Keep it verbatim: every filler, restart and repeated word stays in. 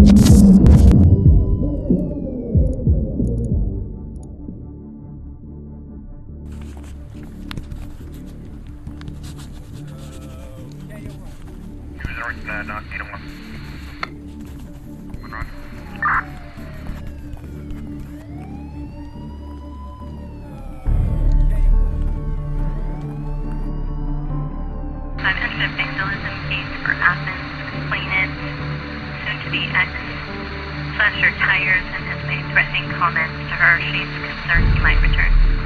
five hundred vandalism case for Athens, complainant, soon to be ex, slashed her tires and has made threatening comments to her. She's concerned he might return.